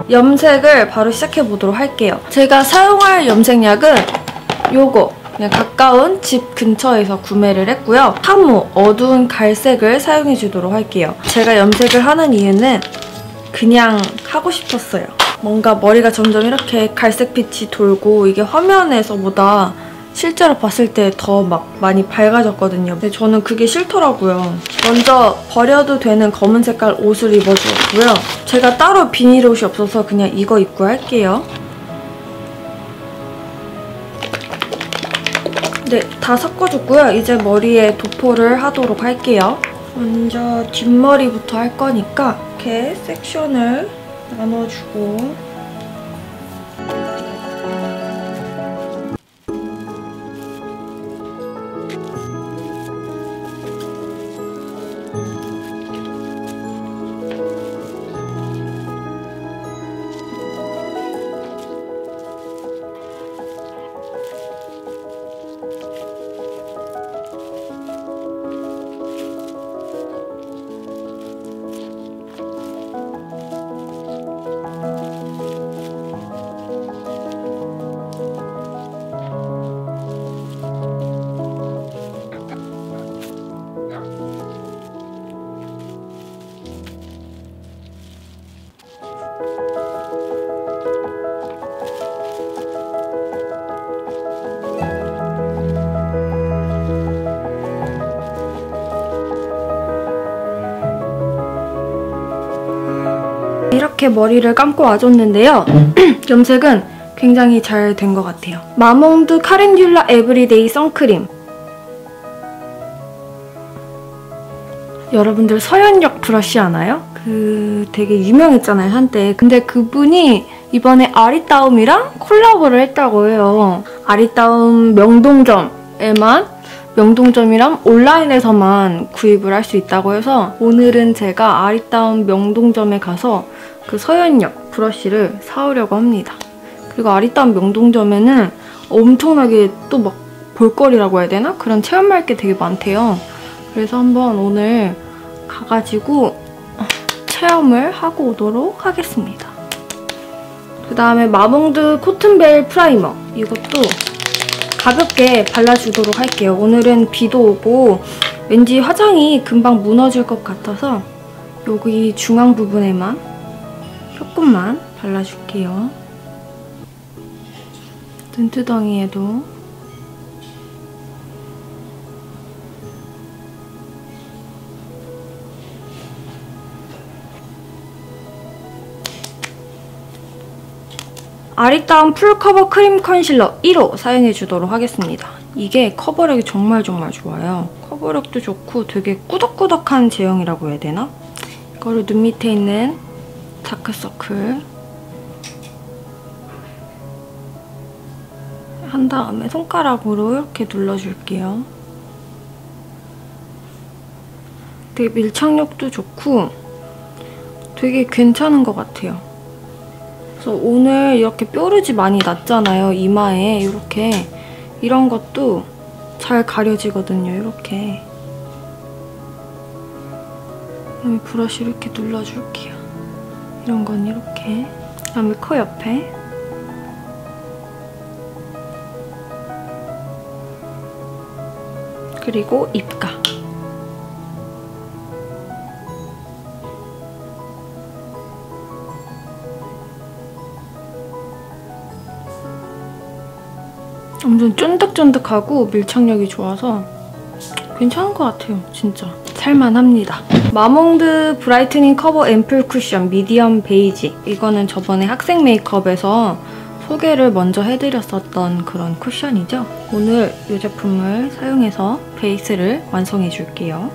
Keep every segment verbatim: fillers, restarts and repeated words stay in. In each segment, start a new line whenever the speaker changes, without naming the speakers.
염색을 바로 시작해보도록 할게요. 제가 사용할 염색약은 요거 그냥 가까운 집 근처에서 구매를 했고요. 하모 어두운 갈색을 사용해주도록 할게요. 제가 염색을 하는 이유는 그냥 하고 싶었어요. 뭔가 머리가 점점 이렇게 갈색빛이 돌고 이게 화면에서보다 실제로 봤을 때 더 막 많이 밝아졌거든요. 근데 저는 그게 싫더라고요. 먼저 버려도 되는 검은 색깔 옷을 입어주었고요. 제가 따로 비닐 옷이 없어서 그냥 이거 입고 할게요. 네, 다 섞어줬고요. 이제 머리에 도포를 하도록 할게요. 먼저 뒷머리부터 할 거니까 이렇게 섹션을 나눠주고 이렇게 머리를 감고 와줬는데요. 염색은 굉장히 잘 된 것 같아요. 마몽드 카렌듈라 에브리데이 선크림. 여러분들 서현역 브러쉬 아나요? 그 되게 유명했잖아요, 한때. 근데 그분이 이번에 아리따움이랑 콜라보를 했다고 해요. 아리따움 명동점에만 명동점이랑 온라인에서만 구입을 할 수 있다고 해서 오늘은 제가 아리따움 명동점에 가서 그 서현역 브러쉬를 사오려고 합니다. 그리고 아리따움 명동점에는 엄청나게 또 막 볼거리라고 해야 되나? 그런 체험할 게 되게 많대요. 그래서 한번 오늘 가가지고 체험을 하고 오도록 하겠습니다. 그 다음에 마몽드 코튼벨 프라이머. 이것도 가볍게 발라주도록 할게요. 오늘은 비도 오고 왠지 화장이 금방 무너질 것 같아서 여기 중앙 부분에만 조금만 발라줄게요. 눈두덩이에도. 아리따움 풀커버 크림 컨실러 일 호 사용해주도록 하겠습니다. 이게 커버력이 정말 정말 좋아요. 커버력도 좋고 되게 꾸덕꾸덕한 제형이라고 해야 되나? 이거를 눈 밑에 있는 다크서클 한 다음에 손가락으로 이렇게 눌러줄게요. 되게 밀착력도 좋고 되게 괜찮은 것 같아요. 그래서 오늘 이렇게 뾰루지 많이 났잖아요, 이마에. 이렇게 이런 것도 잘 가려지거든요, 이렇게. 그다음에 브러쉬를 이렇게 눌러줄게요. 이런 건 이렇게. 그다음에 코 옆에. 그리고 입가. 완전 쫀득쫀득하고 밀착력이 좋아서 괜찮은 것 같아요, 진짜. 살만합니다. 마몽드 브라이트닝 커버 앰플 쿠션 미디엄 베이지. 이거는 저번에 학생 메이크업에서 소개를 먼저 해드렸었던 그런 쿠션이죠. 오늘 이 제품을 사용해서 베이스를 완성해줄게요.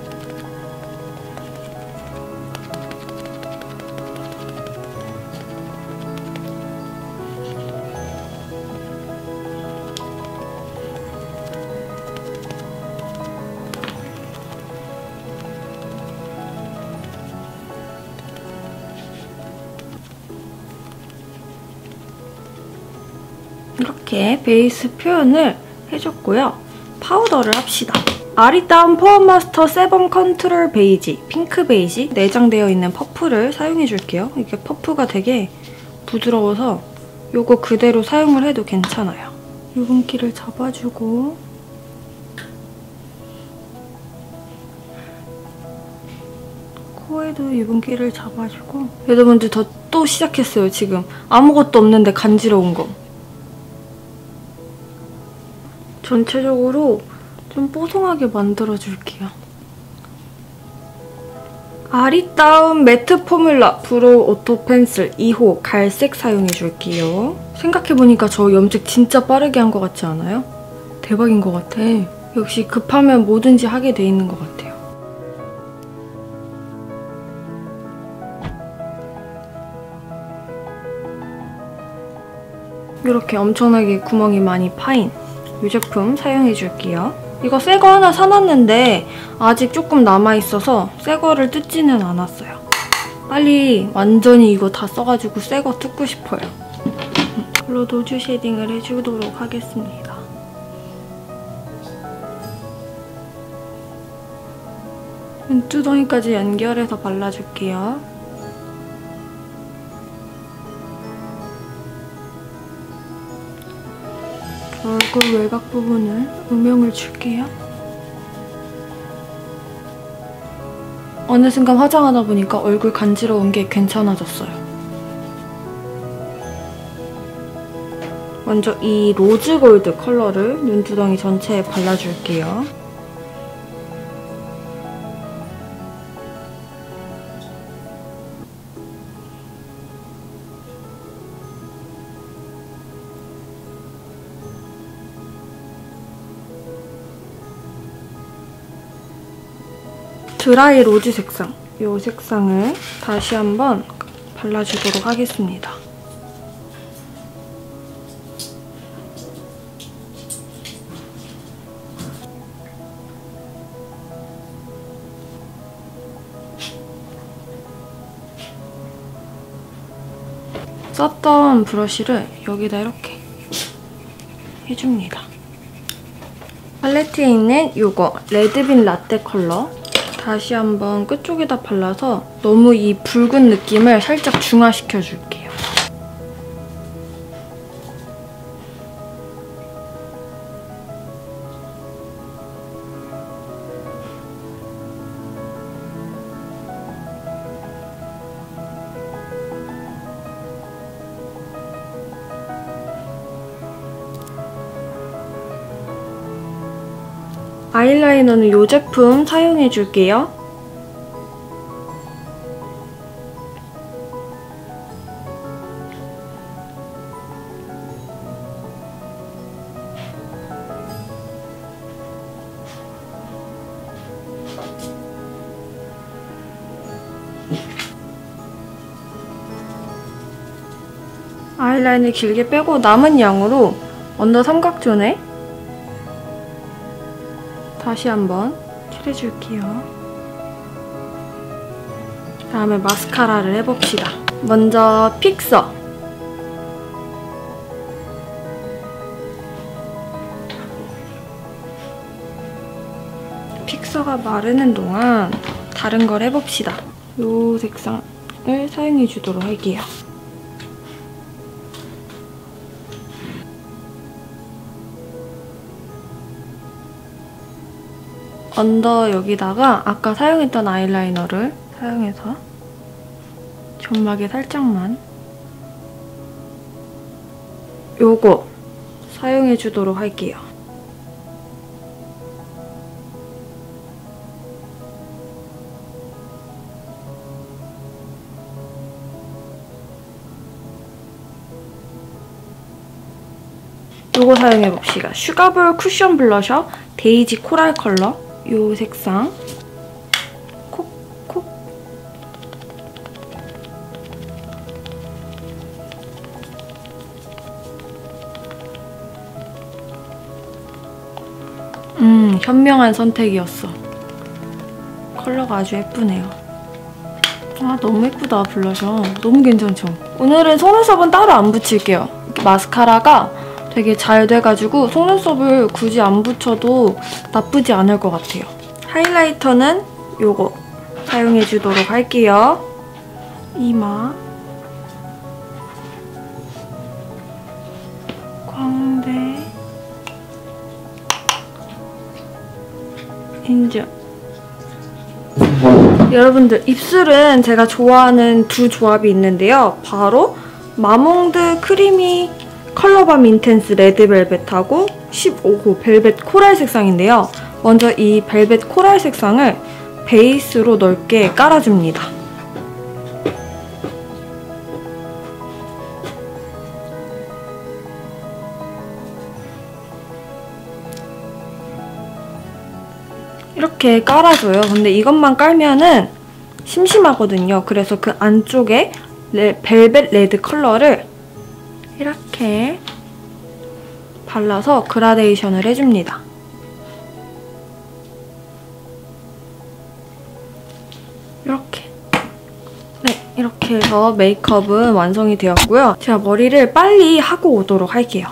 이렇게 베이스 표현을 해줬고요. 파우더를 합시다. 아리따움 포어마스터 세범 컨트롤 베이지, 핑크 베이지 내장되어 있는 퍼프를 사용해줄게요. 이게 퍼프가 되게 부드러워서 요거 그대로 사용을 해도 괜찮아요. 유분기를 잡아주고 코에도 유분기를 잡아주고 여러분들 저 또 시작했어요. 지금 아무것도 없는데 간지러운 거. 전체적으로 좀 뽀송하게 만들어줄게요. 아리따움 매트 포뮬러 브로우 오토 펜슬 이 호 갈색 사용해줄게요. 생각해보니까 저 염색 진짜 빠르게 한 것 같지 않아요? 대박인 것 같아. 역시 급하면 뭐든지 하게 돼 있는 것 같아요. 이렇게 엄청나게 구멍이 많이 파인 이 제품 사용해줄게요. 이거 새 거 하나 사놨는데 아직 조금 남아있어서 새 거를 뜯지는 않았어요. 빨리 완전히 이거 다 써가지고 새 거 뜯고 싶어요. 이걸로 노즈 쉐딩을 해주도록 하겠습니다. 눈두덩이까지 연결해서 발라줄게요. 얼굴 외곽 부분을 음영을 줄게요. 어느 순간 화장하다 보니까 얼굴 간지러운 게 괜찮아졌어요. 먼저 이 로즈 골드 컬러를 눈두덩이 전체에 발라줄게요. 드라이 로즈 색상, 이 색상을 다시 한번 발라주도록 하겠습니다. 썼던 브러쉬를 여기다 이렇게 해줍니다. 팔레트에 있는 이거 레드빈 라떼 컬러 다시 한번 끝쪽에다 발라서 너무 이 붉은 느낌을 살짝 중화시켜줄게요. 아이라이너는 이 제품 사용해줄게요. 아이라인을 길게 빼고 남은 양으로 언더 삼각존에 다시 한번 칠해줄게요. 다음에 마스카라를 해봅시다. 먼저 픽서. 픽서가 마르는 동안 다른 걸 해봅시다. 이 색상을 사용해주도록 할게요. 언더 여기다가 아까 사용했던 아이라이너를 사용해서 점막에 살짝만 요거 사용해주도록 할게요. 요거 사용해봅시다. 슈가볼 쿠션 블러셔 데이지 코랄 컬러 요 색상 콕, 콕. 음, 현명한 선택이었어. 컬러가 아주 예쁘네요. 아, 너무 예쁘다, 블러셔. 너무 괜찮죠? 오늘은 속눈썹은 따로 안 붙일게요. 마스카라가 되게 잘 돼가지고 속눈썹을 굳이 안 붙여도 나쁘지 않을 것 같아요. 하이라이터는 요거 사용해주도록 할게요. 이마 인증. 여러분들, 입술은 제가 좋아하는 두 조합이 있는데요. 바로 마몽드 크리미 컬러밤 인텐스 레드벨벳하고 십오 호 벨벳 코랄 색상인데요. 먼저 이 벨벳 코랄 색상을 베이스로 넓게 깔아줍니다. 이렇게 깔아줘요. 근데 이것만 깔면은 심심하거든요. 그래서 그 안쪽에 레, 벨벳 레드 컬러를 이렇게 발라서 그라데이션을 해줍니다. 이렇게. 네, 이렇게 해서 메이크업은 완성이 되었고요. 제가 머리를 빨리 하고 오도록 할게요.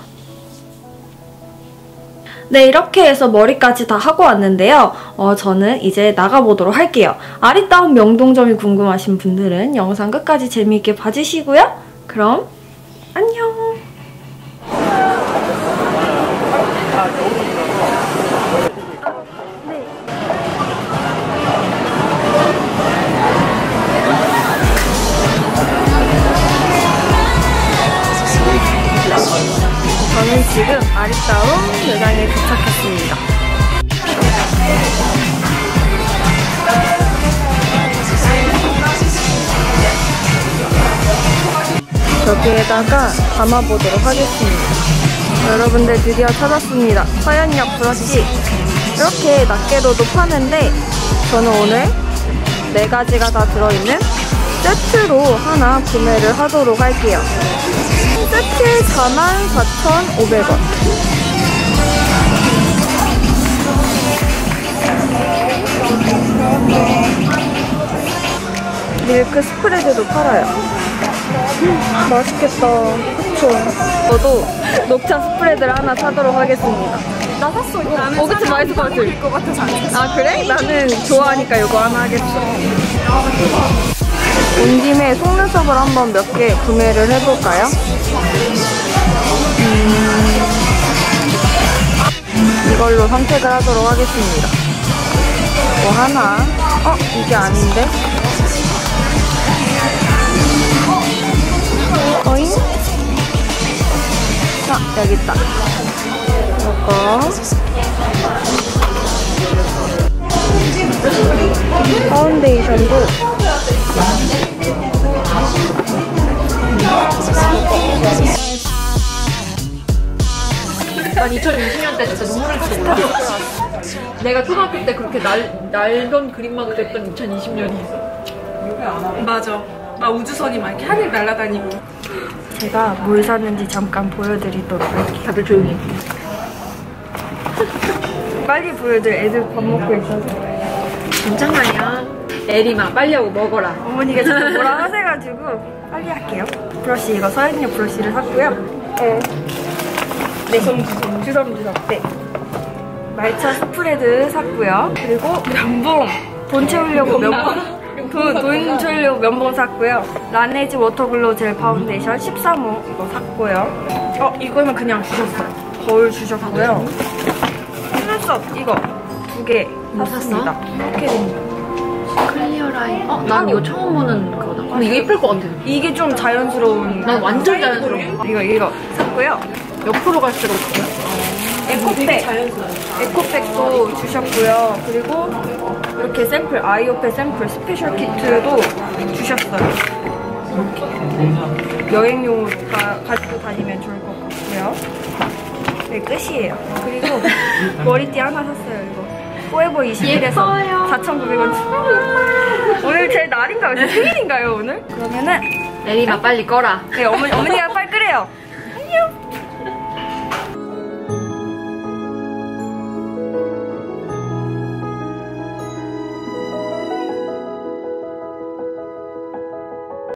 네, 이렇게 해서 머리까지 다 하고 왔는데요. 어, 저는 이제 나가보도록 할게요. 아리따운 명동점이 궁금하신 분들은 영상 끝까지 재미있게 봐주시고요. 그럼 안녕! 저는 지금 아리따움 매장에 도착했습니다. 여기에다가 담아보도록 하겠습니다. 여러분들 드디어 찾았습니다. 서현역 브러쉬. 이렇게 낱개로도 파는데 저는 오늘 네 가지가 다 들어있는 세트로 하나 구매를 하도록 할게요. 세트에 사만 사천오백 원. 밀크 스프레드도 팔아요. 음, 맛있겠다. 그쵸? 저도 녹차 스프레드를 하나 사도록 하겠습니다.
나 샀어. 이거 나는
어, 그치? 맛있을 것 같아.
것 같아서 안 샀어.
아, 그래? 나는 좋아하니까 이거 하나 하겠어. 온 김에 속눈썹을 한번 몇 개 구매를 해볼까요? 음, 이걸로 선택을 하도록 하겠습니다. 뭐 하나? 어? 이게 아닌데? 어잉? 아, 여기 있다. 이거 파운데이션도
난 이천이십 년 때 진짜 눈물을 진짜 몰랐어. 내가 초등학교 때 그렇게 날, 날던 그림만 그랬던 이천이십 년이었어.
맞아. 막 우주선이 막 이렇게 하늘 날아다니고.
제가 뭘 샀는지 잠깐 보여드리도록 할게요.
다들 조용히 해.
빨리 보여줄 애들 밥 먹고 있어서.
괜찮아요. 에리마 빨리 하고 먹어라.
어머니가 자꾸 뭐라 하셔가지고 빨리 할게요. 브러쉬, 이거 서현역 브러쉬를 샀고요. 네. 네. 주섬주섬. 주섬주섬. 네. 말차 스프레드 샀고요. 그리고 면봉. 돈 채우려고 면봉. 돈, 돈 채우려고 면봉 샀고요. 라네즈 워터글로우 젤 파운데이션 십삼 호 이거 샀고요. 어, 이거는 그냥 주셨어요. 거울 주셨고요. 속눈썹 이거 두 개 샀습니다. 이렇게 됩니다.
클리어 라인. 어, 난 이거 처음 보는 그거다. 근데 이거 예쁠 것 같아.
이게 좀 자연스러운.
난 완전 자연스러워.
이거 이거 샀고요.
옆으로 갈수록
에코백. 에코백도 주셨고요. 그리고 이렇게 샘플, 아이오페 샘플 스페셜 키트도 주셨어요. 이렇게 여행용으로 가, 가지고 다니면 좋을 것 같고요. 네, 끝이에요. 그리고 머리띠 하나 샀어요. 이거 포에버 이십일에서 사천구백 원. 오늘 제 날인가요? 제 생일인가요 오늘? 그러면은
에리마 빨리 꺼라.
네, 어머니, 어머니가 빨리 끄래요.